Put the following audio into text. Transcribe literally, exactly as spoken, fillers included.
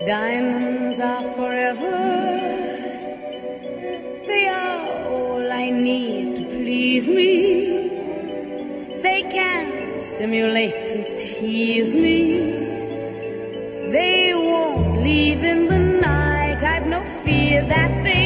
Diamonds are forever. They are all I need to please me. They can stimulate and tease me. They won't leave in the night. I've no fear that they